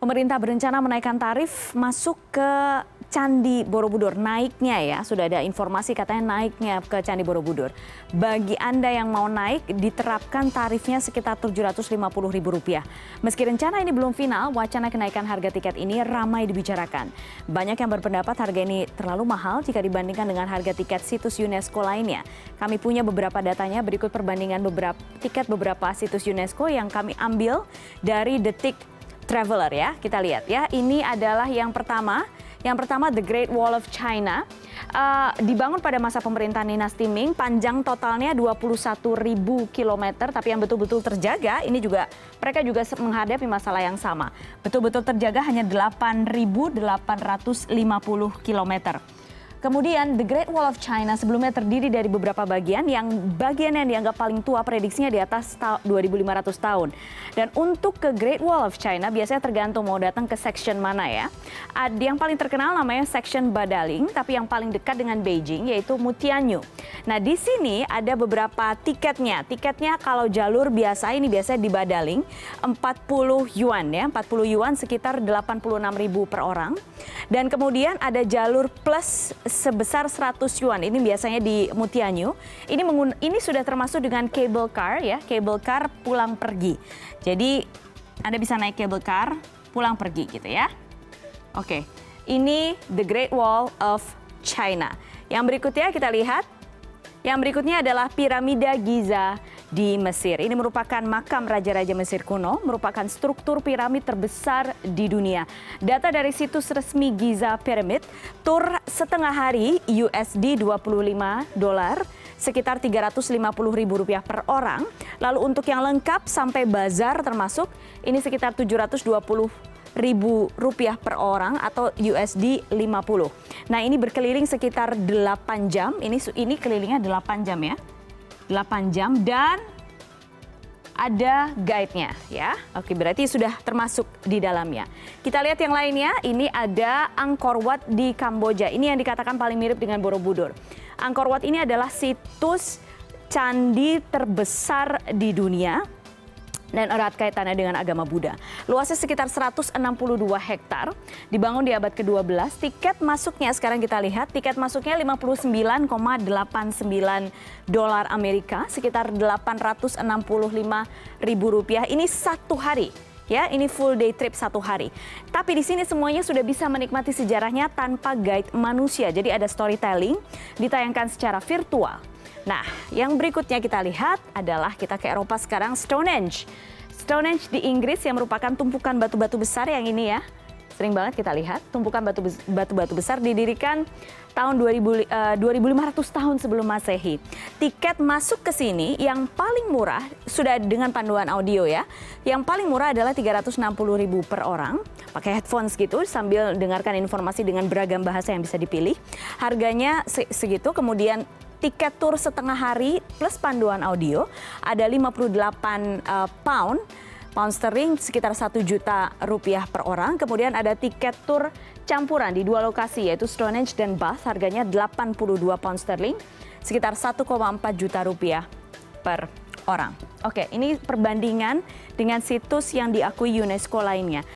Pemerintah berencana menaikkan tarif masuk ke Candi Borobudur. Naiknya ya, sudah ada informasi katanya naiknya ke Candi Borobudur. Bagi Anda yang mau naik, diterapkan tarifnya sekitar Rp750.000. Meski rencana ini belum final, wacana kenaikan harga tiket ini ramai dibicarakan. Banyak yang berpendapat harga ini terlalu mahal jika dibandingkan dengan harga tiket situs UNESCO lainnya. Kami punya beberapa datanya, berikut perbandingan tiket beberapa situs UNESCO yang kami ambil dari Detik Traveler ya, kita lihat ya. Ini adalah yang pertama. Yang pertama The Great Wall of China. Dibangun pada masa pemerintahan dinasti Ming, panjang totalnya 21.000 kilometer, tapi yang betul-betul terjaga, ini juga mereka juga menghadapi masalah yang sama. Betul-betul terjaga hanya 8.850 kilometer. Kemudian The Great Wall of China sebelumnya terdiri dari beberapa bagian yang dianggap paling tua prediksinya di atas 2.500 tahun. Dan untuk ke Great Wall of China biasanya tergantung mau datang ke section mana ya. Yang paling terkenal namanya section Badaling, tapi yang paling dekat dengan Beijing yaitu Mutianyu. Nah di sini ada beberapa tiketnya. Tiketnya kalau jalur biasa ini biasanya di Badaling 40 yuan ya, 40 yuan sekitar 86.000 per orang. Dan kemudian ada jalur plus sebesar 100 yuan. Ini biasanya di Mutianyu. Ini sudah termasuk dengan cable car ya, cable car pulang pergi. Jadi Anda bisa naik cable car pulang pergi gitu ya. Oke, ini The Great Wall of China. Yang berikutnya kita lihat. Yang berikutnya adalah Piramida Giza di Mesir. Ini merupakan makam Raja-Raja Mesir kuno, merupakan struktur piramid terbesar di dunia. Data dari situs resmi Giza Pyramid, tur setengah hari USD $25, sekitar Rp350.000 per orang. Lalu untuk yang lengkap sampai bazar termasuk, ini sekitar Rp720.000 per orang atau USD 50. Nah ini berkeliling sekitar 8 jam, ini kelilingnya 8 jam ya. 8 jam dan ada guide-nya ya. Oke, berarti sudah termasuk di dalamnya. Kita lihat yang lainnya, ini ada Angkor Wat di Kamboja. Ini yang dikatakan paling mirip dengan Borobudur. Angkor Wat ini adalah situs candi terbesar di dunia dan erat kaitannya dengan agama Buddha. Luasnya sekitar 162 hektar, dibangun di abad ke-12. Tiket masuknya sekarang kita lihat, tiket masuknya $59,89 Amerika, sekitar Rp865.000. Ini satu hari. Ya, ini full day trip satu hari. Tapi di sini semuanya sudah bisa menikmati sejarahnya tanpa guide manusia. Jadi ada storytelling, ditayangkan secara virtual. Nah, yang berikutnya kita lihat adalah kita ke Eropa sekarang, Stonehenge. Stonehenge di Inggris yang merupakan tumpukan batu-batu besar yang ini ya. Sering banget kita lihat, tumpukan batu-batu besar didirikan tahun 2500 tahun sebelum Masehi. Tiket masuk ke sini yang paling murah, sudah dengan panduan audio ya. Yang paling murah adalah Rp360.000 per orang. Pakai headphones gitu sambil dengarkan informasi dengan beragam bahasa yang bisa dipilih. Harganya segitu, kemudian tiket tur setengah hari plus panduan audio ada 58 pound sterling sekitar Rp1.000.000 per orang. Kemudian ada tiket tur campuran di dua lokasi yaitu Stonehenge dan Bath, harganya 82 pound sterling sekitar Rp1,4 juta per orang. Oke, ini perbandingan dengan situs yang diakui UNESCO lainnya.